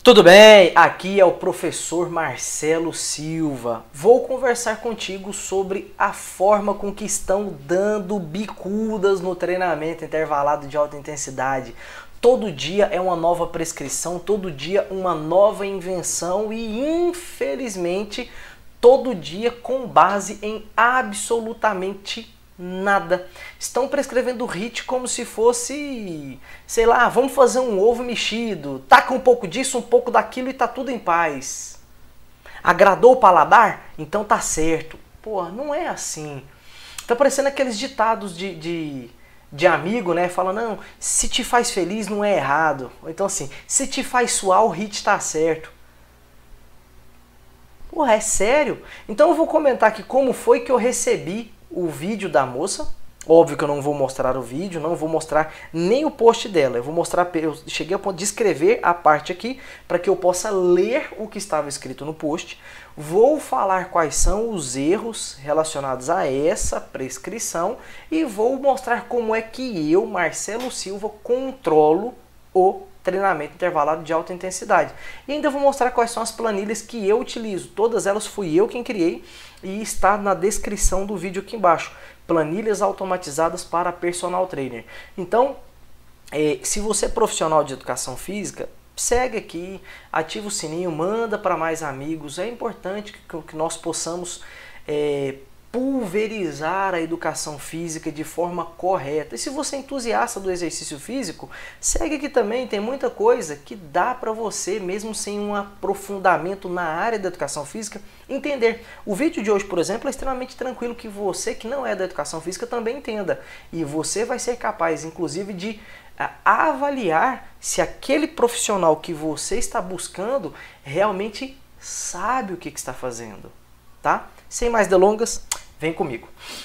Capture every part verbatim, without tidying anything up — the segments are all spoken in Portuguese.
Tudo bem? Aqui é o professor Marcelo Silva. Vou conversar contigo sobre a forma com que estão dando bicudas no treinamento intervalado de alta intensidade. Todo dia é uma nova prescrição, todo dia uma nova invenção e, infelizmente, todo dia com base em absolutamente nada. Estão prescrevendo H I I T como se fosse, sei lá, vamos fazer um ovo mexido, taca um pouco disso, um pouco daquilo e tá tudo em paz. Agradou o paladar? Então tá certo. Pô, não é assim. Tá parecendo aqueles ditados de, de, de amigo, né? Fala, não, se te faz feliz não é errado. Ou então assim, se te faz suar o H I I T tá certo. Porra, é sério? Então eu vou comentar aqui como foi que eu recebi o vídeo da moça. Óbvio que eu não vou mostrar o vídeo, não vou mostrar nem o post dela. Eu vou mostrar, eu cheguei ao ponto de escrever a parte aqui para que eu possa ler o que estava escrito no post. Vou falar quais são os erros relacionados a essa prescrição e vou mostrar como é que eu, Marcelo Silva, controlo o treinamento intervalado de alta intensidade. E ainda vou mostrar quais são as planilhas que eu utilizo. Todas elas fui eu quem criei e está na descrição do vídeo aqui embaixo. Planilhas automatizadas para personal trainer. Então, eh, se você é profissional de educação física, segue aqui, ativa o sininho, manda para mais amigos. É importante que, que nós possamos eh, pulverizar a educação física de forma correta. E se você é entusiasta do exercício físico, segue aqui também, tem muita coisa que dá para você, mesmo sem um aprofundamento na área da educação física, entender. O vídeo de hoje, por exemplo, é extremamente tranquilo que você que não é da educação física também entenda. E você vai ser capaz, inclusive, de avaliar se aquele profissional que você está buscando realmente sabe o que, que está fazendo, tá? Sem mais delongas, vem comigo.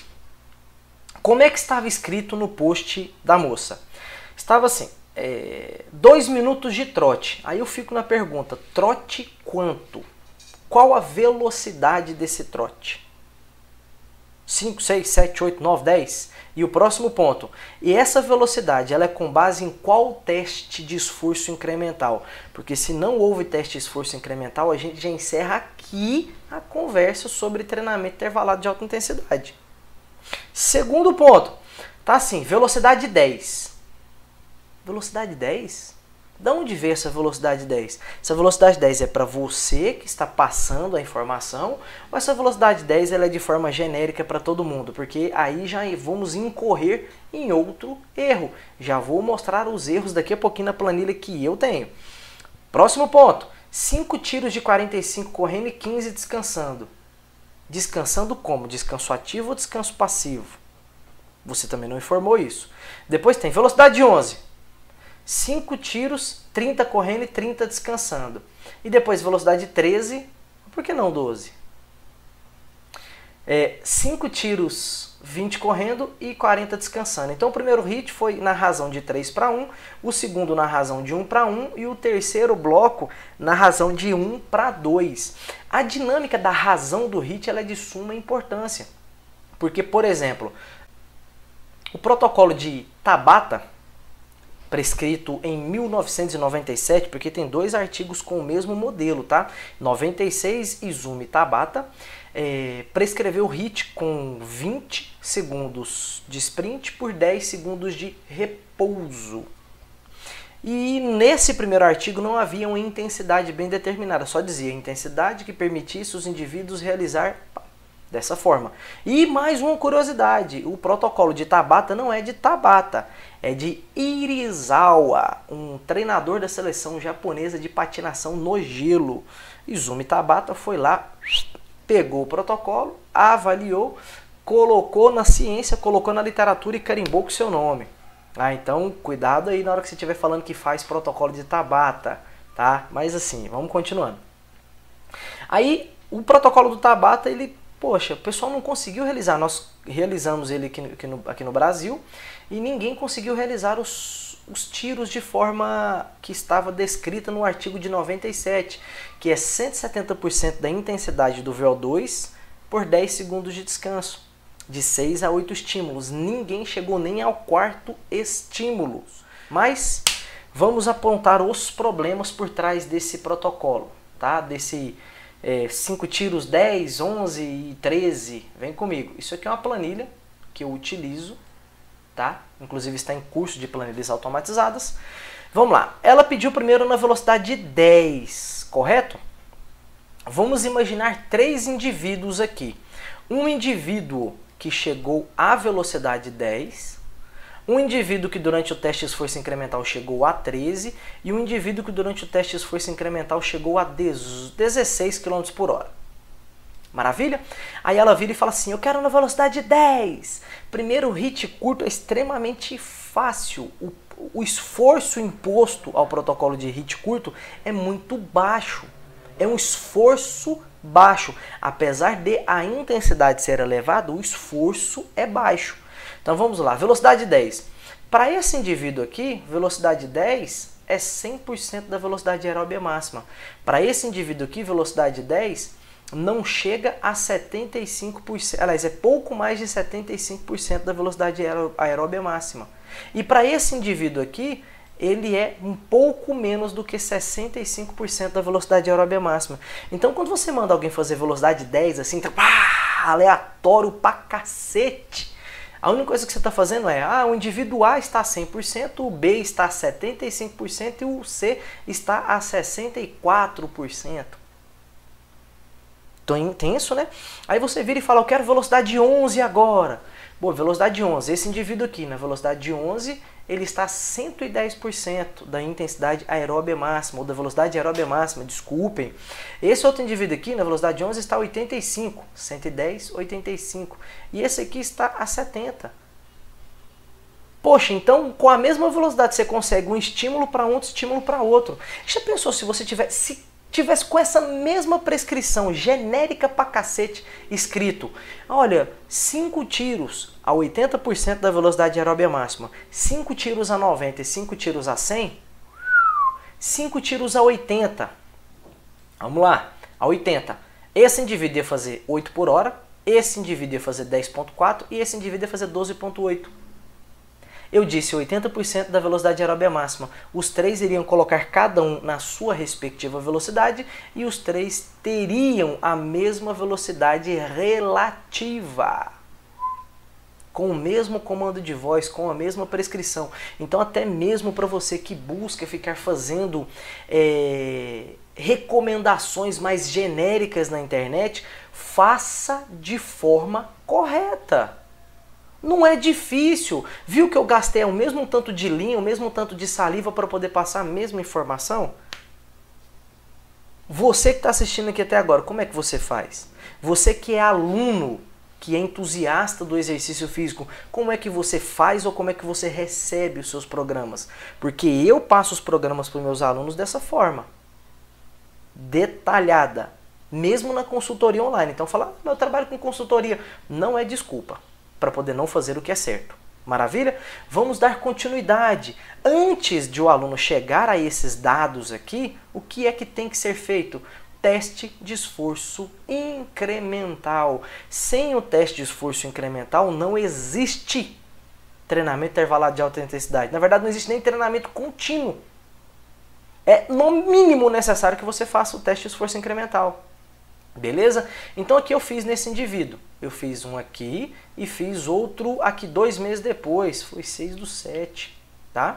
Como é que estava escrito no post da moça? Estava assim, é, dois minutos de trote. Aí eu fico na pergunta, trote quanto? Qual a velocidade desse trote? cinco, seis, sete, oito, nove, dez? E o próximo ponto, e essa velocidade ela é com base em qual teste de esforço incremental? Porque se não houve teste de esforço incremental, a gente já encerra aqui a conversa sobre treinamento intervalado de alta intensidade. Segundo ponto, tá assim, velocidade dez. Velocidade dez? De onde veio essa velocidade dez? Essa velocidade dez é para você que está passando a informação ou essa velocidade dez ela é de forma genérica para todo mundo? Porque aí já vamos incorrer em outro erro. Já vou mostrar os erros daqui a pouquinho na planilha que eu tenho. Próximo ponto. cinco tiros de quarenta e cinco correndo e quinze descansando. Descansando como? Descanso ativo ou descanso passivo? Você também não informou isso. Depois tem velocidade onze. cinco tiros, trinta correndo e trinta descansando. E depois velocidade treze, por que não doze? É, cinco tiros, vinte correndo e quarenta descansando. Então o primeiro hit foi na razão de três para um, o segundo na razão de um para um e o terceiro bloco na razão de um para dois. A dinâmica da razão do hit ela é de suma importância. Porque, por exemplo, o protocolo de Tabata, prescrito em mil novecentos e noventa e sete, porque tem dois artigos com o mesmo modelo, tá? noventa e seis, Izumi Tabata, é, prescreveu H I I T com vinte segundos de sprint por dez segundos de repouso. E nesse primeiro artigo não havia uma intensidade bem determinada, só dizia intensidade que permitisse os indivíduos realizar dessa forma. E mais uma curiosidade, o protocolo de Tabata não é de Tabata, é de Irizawa, um treinador da seleção japonesa de patinação no gelo. Izumi Tabata foi lá, pegou o protocolo, avaliou, colocou na ciência, colocou na literatura e carimbou com seu nome. Ah, então cuidado aí na hora que você estiver falando que faz protocolo de Tabata, tá? Mas assim, vamos continuando. Aí o protocolo do Tabata, ele poxa, o pessoal não conseguiu realizar, nós realizamos ele aqui, aqui, no, aqui no Brasil e ninguém conseguiu realizar os, os tiros de forma que estava descrita no artigo de noventa e sete, que é cento e setenta por cento da intensidade do V O dois por dez segundos de descanso, de seis a oito estímulos. Ninguém chegou nem ao quarto estímulo. Mas vamos apontar os problemas por trás desse protocolo, tá? Desse cinco tiros, dez, onze e treze. Vem comigo. Isso aqui é uma planilha que eu utilizo, tá? Inclusive está em curso de planilhas automatizadas. Vamos lá. Ela pediu primeiro na velocidade dez, correto? Vamos imaginar três indivíduos aqui. Um indivíduo que chegou à velocidade dez, um indivíduo que durante o teste de esforço incremental chegou a treze e um indivíduo que durante o teste de esforço incremental chegou a dezesseis quilômetros por hora. Maravilha? Aí ela vira e fala assim, eu quero na velocidade dez. Primeiro, o hit curto é extremamente fácil. O, o esforço imposto ao protocolo de hit curto é muito baixo. É um esforço baixo. Apesar de a intensidade ser elevada, o esforço é baixo. Então vamos lá, velocidade dez. Para esse indivíduo aqui, velocidade dez é cem por cento da velocidade aeróbia máxima. Para esse indivíduo aqui, velocidade dez não chega a setenta e cinco por cento, aliás, é pouco mais de setenta e cinco por cento da velocidade aeróbia máxima. E para esse indivíduo aqui, ele é um pouco menos do que sessenta e cinco por cento da velocidade aeróbia máxima. Então, quando você manda alguém fazer velocidade dez, assim, pá, aleatório pra cacete, a única coisa que você está fazendo é, ah, o indivíduo A está a cem por cento, o B está a setenta e cinco por cento e o C está a sessenta e quatro por cento. Então, intenso, né? Aí você vira e fala, eu quero velocidade onze agora. Boa, velocidade onze. Esse indivíduo aqui, na velocidade onze, ele está a cento e dez por cento da intensidade aeróbia máxima, ou da velocidade aeróbia máxima, desculpem. Esse outro indivíduo aqui, na velocidade onze, está a oitenta e cinco. cento e dez, oitenta e cinco. E esse aqui está a setenta. Poxa, então com a mesma velocidade você consegue um estímulo para um, outro estímulo para outro. Já pensou se você tivesse... Se tivesse com essa mesma prescrição genérica pra cacete escrito, olha, cinco tiros a oitenta por cento da velocidade aeróbia máxima, cinco tiros a noventa e cinco tiros a cem, cinco tiros a oitenta. Vamos lá, a oitenta. Esse indivíduo ia fazer oito por hora, esse indivíduo ia fazer dez ponto quatro e esse indivíduo ia fazer doze ponto oito. Eu disse oitenta por cento da velocidade aeróbia máxima. Os três iriam colocar cada um na sua respectiva velocidade e os três teriam a mesma velocidade relativa. Com o mesmo comando de voz, com a mesma prescrição. Então até mesmo para você que busca ficar fazendo é, recomendações mais genéricas na internet, faça de forma correta. Não é difícil. Viu que eu gastei o mesmo tanto de linha, o mesmo tanto de saliva para poder passar a mesma informação? Você que está assistindo aqui até agora, como é que você faz? Você que é aluno, que é entusiasta do exercício físico, como é que você faz ou como é que você recebe os seus programas? Porque eu passo os programas para os meus alunos dessa forma. Detalhada. Mesmo na consultoria online. Então falar, ah, eu trabalho com consultoria. Não é desculpa para poder não fazer o que é certo. Maravilha? Vamos dar continuidade. Antes de o aluno chegar a esses dados aqui, o que é que tem que ser feito? Teste de esforço incremental. Sem o teste de esforço incremental não existe treinamento intervalado de alta intensidade. Na verdade, não existe nem treinamento contínuo. É no mínimo necessário que você faça o teste de esforço incremental. Beleza? Então aqui eu fiz nesse indivíduo. Eu fiz um aqui e fiz outro aqui dois meses depois. Foi seis do sete, tá?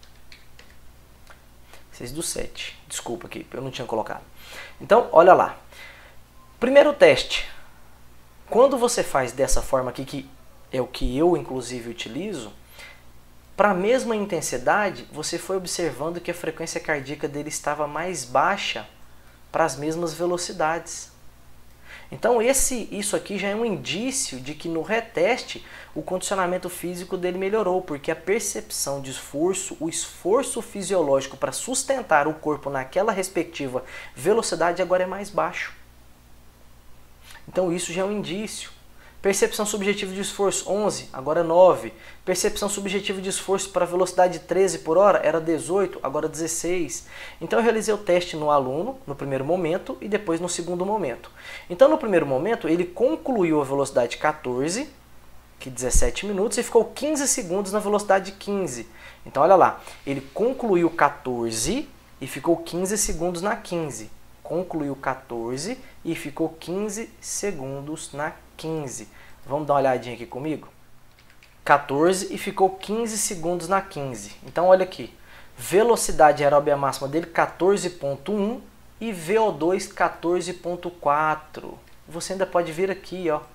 seis do sete. Desculpa aqui, eu não tinha colocado. Então, olha lá. Primeiro teste. Quando você faz dessa forma aqui, que é o que eu inclusive utilizo, para a mesma intensidade, você foi observando que a frequência cardíaca dele estava mais baixa para as mesmas velocidades. Então esse, isso aqui já é um indício de que no reteste o condicionamento físico dele melhorou, porque a percepção de esforço, o esforço fisiológico para sustentar o corpo naquela respectiva velocidade agora é mais baixo. Então isso já é um indício. Percepção subjetiva de esforço onze, agora nove. Percepção subjetiva de esforço para velocidade treze por hora era dezoito, agora dezesseis. Então eu realizei o teste no aluno, no primeiro momento, e depois no segundo momento. Então no primeiro momento ele concluiu a velocidade quatorze, aqui dezessete minutos e ficou quinze segundos na velocidade de quinze. Então olha lá, ele concluiu quatorze e ficou quinze segundos na quinze. Concluiu quatorze e ficou quinze segundos na quinze. Vamos dar uma olhadinha aqui comigo? quatorze e ficou quinze segundos na quinze. Então olha aqui, velocidade aeróbia máxima dele quatorze ponto um e V O dois quatorze ponto quatro. Você ainda pode vir aqui, ó,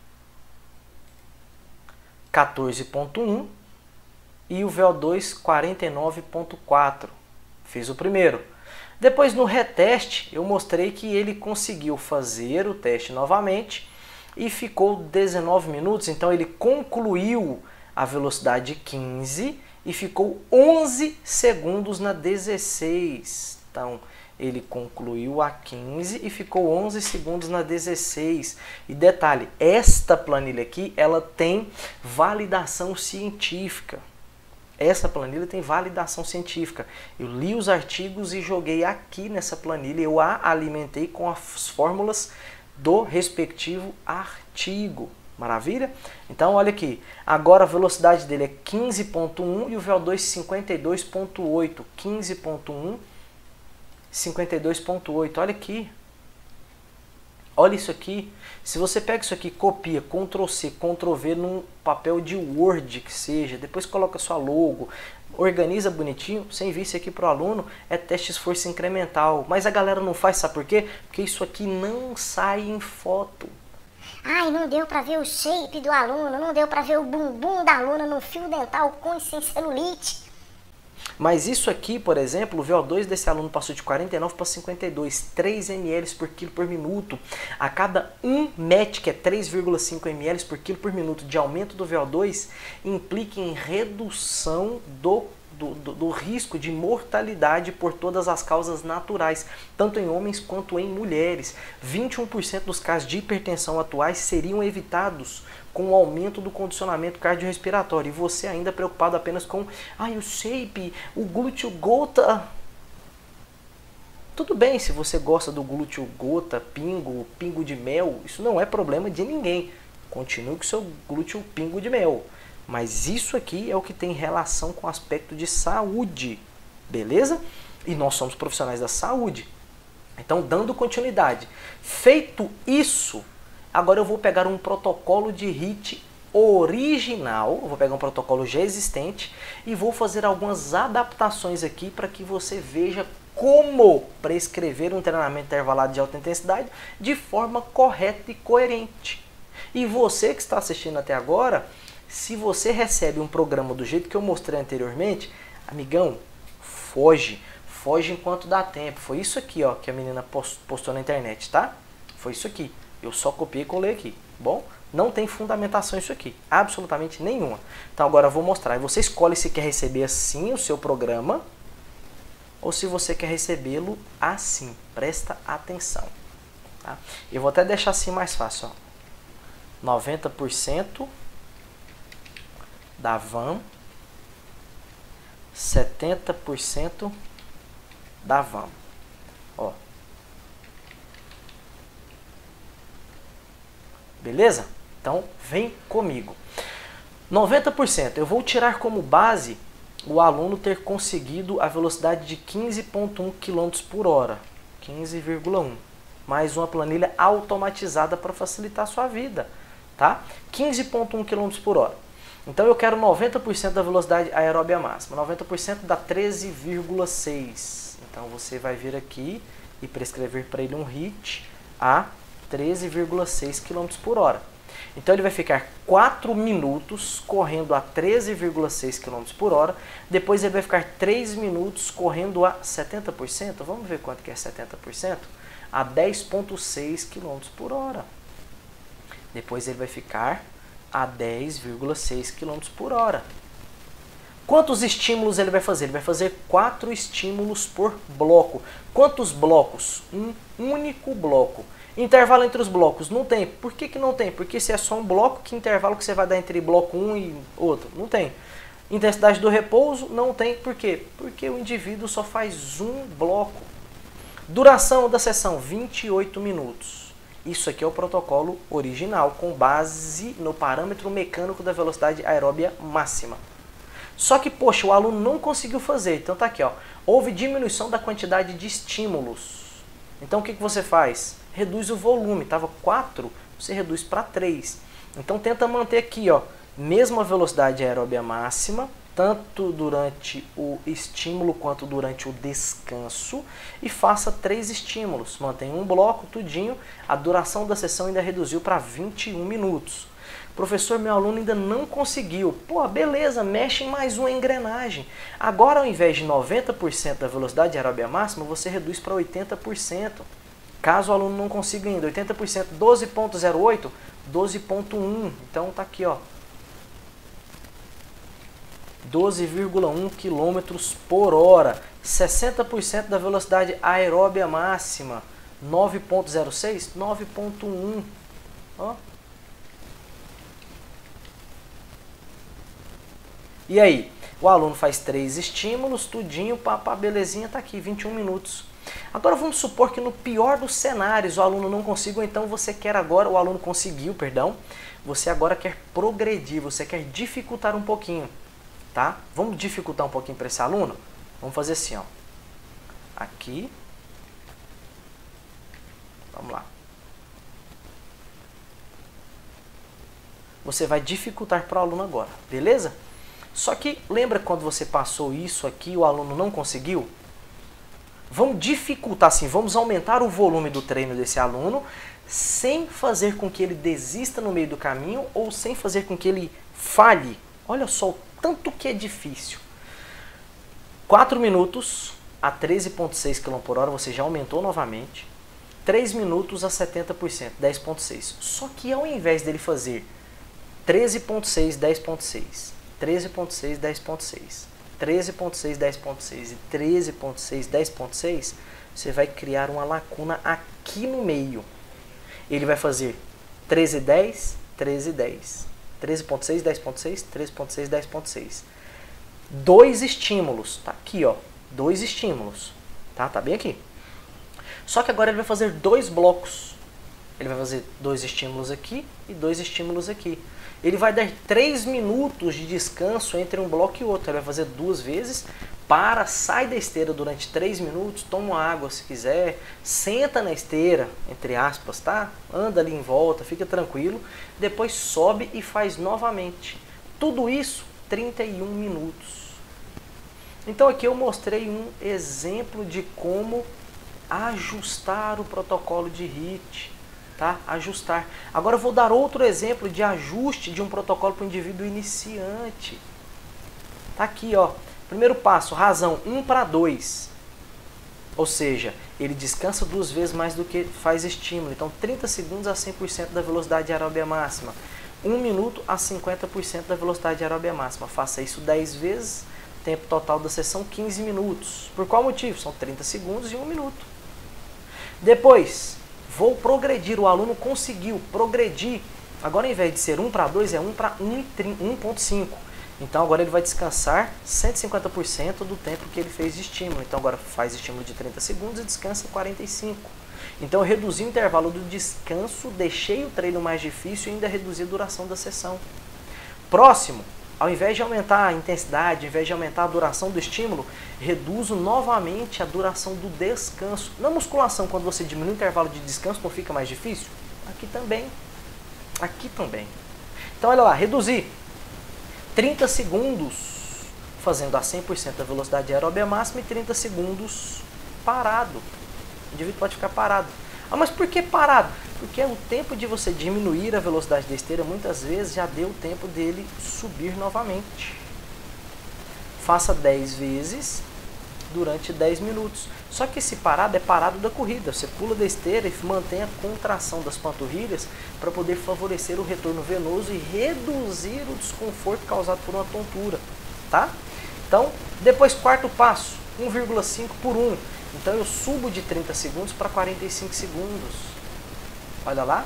quatorze ponto um e o V O dois quarenta e nove ponto quatro. Fiz o primeiro. Depois no reteste eu mostrei que ele conseguiu fazer o teste novamente e ficou dezenove minutos, então ele concluiu a velocidade quinze e ficou onze segundos na dezesseis. Então ele concluiu a quinze e ficou onze segundos na dezesseis. E detalhe, esta planilha aqui, ela tem validação científica. Essa planilha tem validação científica. Eu li os artigos e joguei aqui nessa planilha, eu a alimentei com as fórmulas do respectivo artigo. Maravilha? Então olha aqui, agora a velocidade dele é quinze ponto um e o V O dois cinquenta e dois ponto oito. quinze ponto um, cinquenta e dois ponto oito. Olha aqui. Olha isso aqui. Se você pega isso aqui, copia, control C, control V num papel de Word que seja, depois coloca sua logo, organiza bonitinho, você envia isso aqui para o aluno, é teste de esforço incremental. Mas a galera não faz, sabe por quê? Porque isso aqui não sai em foto. Ai, não deu para ver o shape do aluno, não deu para ver o bumbum da aluna no fio dental com e sem celulite. Mas isso aqui, por exemplo, o V O dois desse aluno passou de quarenta e nove para cinquenta e dois, três mililitros por quilo por minuto. A cada um M E T, que é três vírgula cinco mililitros por quilo por minuto de aumento do V O dois, implica em redução do, do, do, do risco de mortalidade por todas as causas naturais, tanto em homens quanto em mulheres. vinte e um por cento dos casos de hipertensão atuais seriam evitados com o aumento do condicionamento cardiorrespiratório. E você ainda preocupado apenas com ai, o shape, o glúteo gota. Tudo bem se você gosta do glúteo gota, pingo, pingo de mel, isso não é problema de ninguém. Continue com o seu glúteo pingo de mel. Mas isso aqui é o que tem relação com o aspecto de saúde, beleza? E nós somos profissionais da saúde. Então, dando continuidade. Feito isso, agora eu vou pegar um protocolo de H I I T original, eu vou pegar um protocolo já existente e vou fazer algumas adaptações aqui para que você veja como prescrever um treinamento intervalado de alta intensidade de forma correta e coerente. E você que está assistindo até agora, se você recebe um programa do jeito que eu mostrei anteriormente, amigão, foge, foge enquanto dá tempo. Foi isso aqui, ó, que a menina postou na internet, tá? Foi isso aqui. Eu só copiei e colei aqui, bom? Não tem fundamentação isso aqui, absolutamente nenhuma. Então agora eu vou mostrar. E você escolhe se quer receber assim o seu programa ou se você quer recebê-lo assim. Presta atenção. Tá? Eu vou até deixar assim mais fácil. Ó. noventa por cento da V A M, setenta por cento da V A M. Ó. Beleza? Então, vem comigo. noventa por cento, eu vou tirar como base o aluno ter conseguido a velocidade de quinze vírgula um quilômetros por hora. quinze vírgula um. Mais uma planilha automatizada para facilitar a sua vida. Tá? quinze vírgula um quilômetros por hora. Então, eu quero noventa por cento da velocidade aeróbia máxima. noventa por cento dá treze vírgula seis. Então, você vai vir aqui e prescrever para ele um H I I T a treze vírgula seis quilômetros por hora. Então ele vai ficar quatro minutos correndo a treze vírgula seis quilômetros por hora. Depois ele vai ficar três minutos correndo a setenta por cento. Vamos ver quanto que é setenta por cento? A dez vírgula seis quilômetros por hora. Depois ele vai ficar a dez vírgula seis quilômetros por hora. Quantos estímulos ele vai fazer? Ele vai fazer quatro estímulos por bloco. Quantos blocos? Um único bloco. Intervalo entre os blocos, não tem. Por que que não tem? Porque se é só um bloco, que intervalo que você vai dar entre bloco um e outro? Não tem. Intensidade do repouso, não tem. Por quê? Porque o indivíduo só faz um bloco. Duração da sessão, vinte e oito minutos. Isso aqui é o protocolo original, com base no parâmetro mecânico da velocidade aeróbia máxima. Só que, poxa, o aluno não conseguiu fazer. Então tá aqui, ó. Houve diminuição da quantidade de estímulos. Então o que, que você faz? Reduz o volume. Estava quatro, você reduz para três. Então tenta manter aqui, ó, mesma velocidade aeróbia máxima, tanto durante o estímulo quanto durante o descanso, e faça três estímulos. Mantenha um bloco, tudinho. A duração da sessão ainda reduziu para vinte e um minutos. Professor, meu aluno ainda não conseguiu. Pô, beleza, mexe em mais uma engrenagem. Agora, ao invés de noventa por cento da velocidade aeróbia máxima, você reduz para oitenta por cento. Caso o aluno não consiga ainda, oitenta por cento, doze ponto zero oito, doze ponto um. Então tá aqui, ó. doze vírgula um quilômetros por hora. sessenta por cento da velocidade aeróbia máxima. nove ponto zero seis, nove ponto um. Ó. E aí, o aluno faz três estímulos, tudinho, papá, belezinha, tá aqui, vinte e um minutos. Agora vamos supor que no pior dos cenários o aluno não consiga, ou então você quer agora, o aluno conseguiu, perdão, você agora quer progredir, você quer dificultar um pouquinho, tá? Vamos dificultar um pouquinho para esse aluno? Vamos fazer assim, ó. Aqui. Vamos lá. Você vai dificultar para o aluno agora, beleza? Só que lembra quando você passou isso aqui e o aluno não conseguiu? Vamos dificultar assim, vamos aumentar o volume do treino desse aluno sem fazer com que ele desista no meio do caminho ou sem fazer com que ele falhe. Olha só o tanto que é difícil. quatro minutos a treze ponto seis quilômetros por hora, você já aumentou novamente. três minutos a setenta por cento, dez ponto seis. Só que ao invés dele fazer treze ponto seis, dez ponto seis, treze ponto seis, dez ponto seis, treze ponto seis, dez ponto seis e treze ponto seis, dez ponto seis, você vai criar uma lacuna aqui no meio. Ele vai fazer treze, dez, treze, dez, treze ponto seis, dez ponto seis, treze ponto seis, dez ponto seis. Dois estímulos, tá aqui, ó, dois estímulos, tá? Tá bem aqui. Só que agora ele vai fazer dois blocos. Ele vai fazer dois estímulos aqui e dois estímulos aqui. Ele vai dar três minutos de descanso entre um bloco e outro. Ele vai fazer duas vezes, para, sai da esteira durante três minutos, toma água se quiser, senta na esteira, entre aspas, tá? Anda ali em volta, fica tranquilo. Depois sobe e faz novamente. Tudo isso, trinta e um minutos. Então aqui eu mostrei um exemplo de como ajustar o protocolo de H I I T. Tá? Ajustar. Agora eu vou dar outro exemplo de ajuste de um protocolo para o indivíduo iniciante. Tá aqui, ó. Primeiro passo, razão um para dois. Ou seja, ele descansa duas vezes mais do que faz estímulo. Então, trinta segundos a cem por cento da velocidade aeróbia máxima. um minuto a cinquenta por cento da velocidade aeróbia máxima. Faça isso dez vezes. Tempo total da sessão, quinze minutos. Por qual motivo? São trinta segundos e um minuto. Depois, vou progredir. O aluno conseguiu progredir. Agora, ao invés de ser um para dois, é um para um ponto cinco. Então, agora ele vai descansar cento e cinquenta por cento do tempo que ele fez de estímulo. Então, agora faz estímulo de trinta segundos e descansa quarenta e cinco. Então, eu reduzi o intervalo do descanso, deixei o treino mais difícil e ainda reduzi a duração da sessão. Próximo, ao invés de aumentar a intensidade, ao invés de aumentar a duração do estímulo, reduzo novamente a duração do descanso. Na musculação, quando você diminui o intervalo de descanso, não fica mais difícil? Aqui também. Aqui também. Então, olha lá, reduzir trinta segundos fazendo a cem por cento da velocidade aeróbia máxima e trinta segundos parado. O indivíduo pode ficar parado. Ah, mas por que parado? Porque o tempo de você diminuir a velocidade da esteira, muitas vezes já deu tempo dele subir novamente. Faça dez vezes durante dez minutos. Só que esse parado é parado da corrida. Você pula da esteira e mantém a contração das panturrilhas para poder favorecer o retorno venoso e reduzir o desconforto causado por uma tontura. Tá? Então, depois quarto passo, um vírgula cinco por um. Então eu subo de trinta segundos para quarenta e cinco segundos. Olha lá.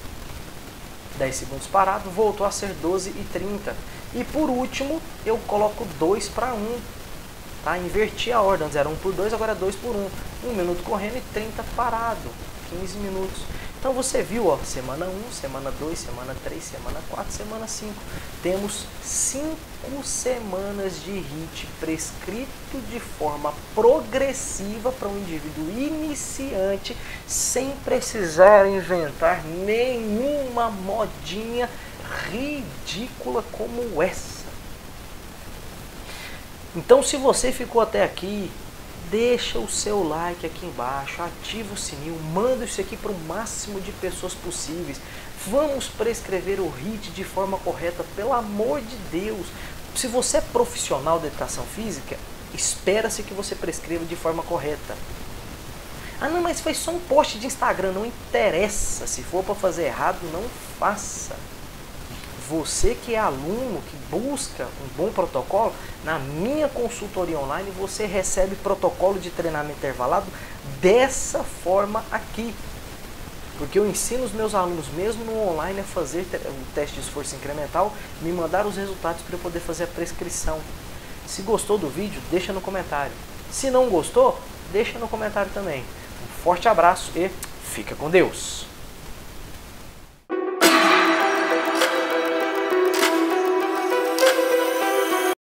dez segundos parado, voltou a ser doze e trinta. E por último, eu coloco dois para um. Tá? Inverti a ordem, antes era um por dois, agora é dois por um. um minuto correndo e trinta parado. quinze minutos. Então você viu, ó, semana um, semana dois, semana três, semana quatro, semana cinco. Temos cinco semanas de hit prescrito de forma progressiva para um indivíduo iniciante, sem precisar inventar nenhuma modinha ridícula como essa. Então, se você ficou até aqui, deixa o seu like aqui embaixo, ativa o sininho, manda isso aqui para o máximo de pessoas possíveis. Vamos prescrever o hit de forma correta, pelo amor de Deus. Se você é profissional da educação física, espera-se que você prescreva de forma correta. Ah não, mas foi só um post de Instagram, não interessa. Se for para fazer errado, não faça. Você que é aluno, que busca um bom protocolo, na minha consultoria online você recebe protocolo de treinamento intervalado dessa forma aqui. Porque eu ensino os meus alunos, mesmo no online, a fazer o teste de esforço incremental, me mandar os resultados para eu poder fazer a prescrição. Se gostou do vídeo, deixa no comentário. Se não gostou, deixa no comentário também. Um forte abraço e fica com Deus!